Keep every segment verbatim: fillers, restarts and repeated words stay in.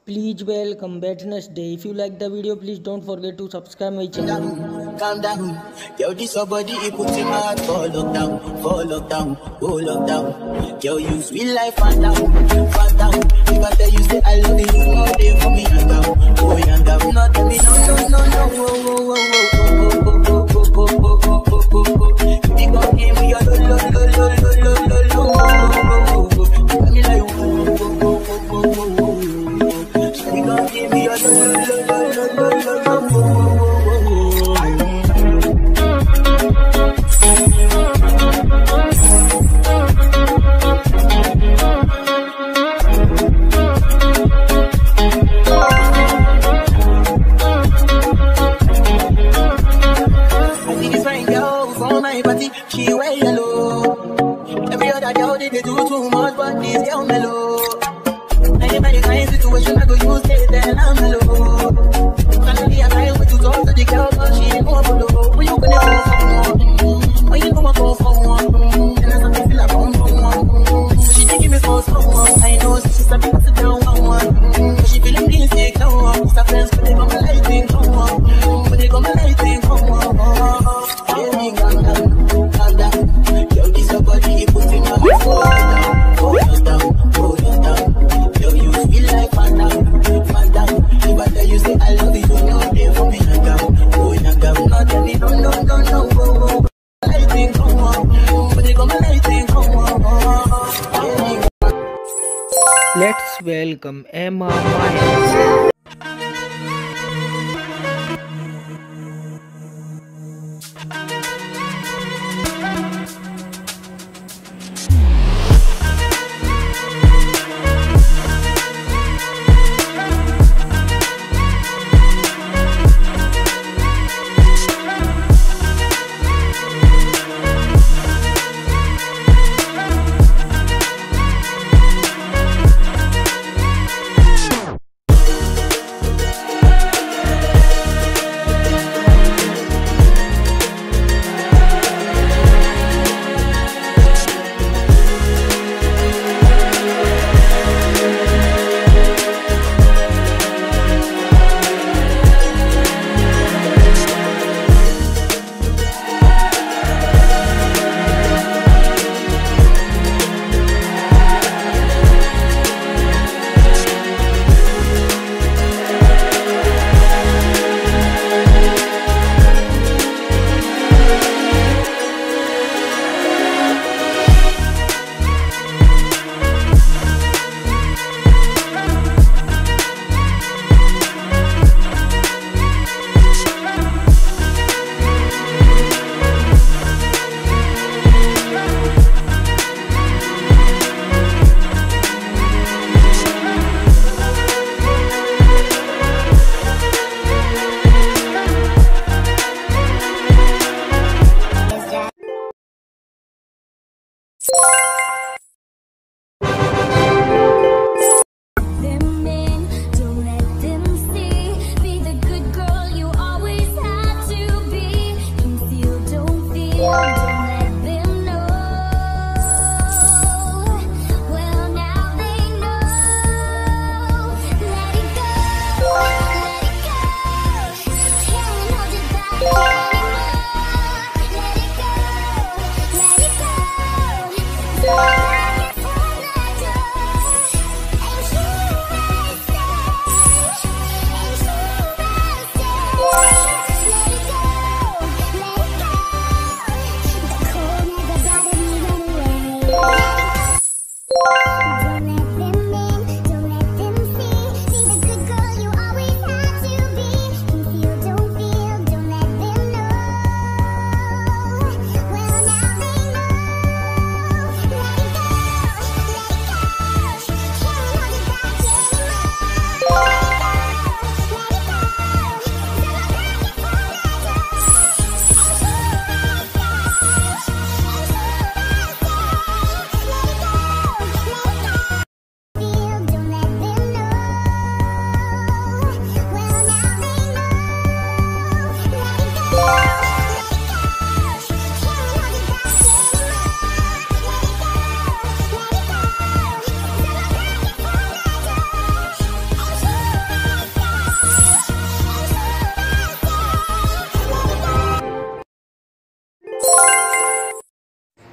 Please welcome back next day. If you like the video, please don't forget to subscribe my channel. Calm down, yo, this your body, it puts in my heart for lockdown, for lockdown, oh lockdown. Yo, you sweet life, fan down, fan down. If I tell you say I love you, all day for me, young down, oh young down. Not tell me no, no, no, no, oh, oh, oh, oh, oh, oh, oh, oh, oh, oh, oh, oh, oh. You gon' give me your lo, lo, lo, lo, lo, lo, lo, lo, oh, oh, oh, oh. You got me like, oh, oh, oh, oh, oh, oh, oh. You gon' give me your lo, lo, lo, lo, lo, lo, lo, oh, oh, oh. She wear yellow. Every other girl they, they do too much, but this girl mellow. Anybody kind situation I go use they then I'm mellow. Finally I try to talk to the girl, but she ain't go below. When you gonna go for one? When you gonna go for one? And I something feel like I'm for one. She dey give me so so one. I know she's a bit sit down one one. But she feeling insecure. It's her friends but they got my lighting come on. But they got my lighting come on. Yeah, me calm down. Body, put in my heart, hold it down, hold it down, hold it down. Yo, you feel like fan down, fan down. If I tell you say I love you, no day for me, young down, oh young down. Not tell me no, no, no, no, oh, oh. Lighting come on, but they got my lighting come on. Let's welcome Emma.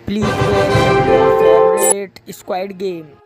Please play your favorite Squid game.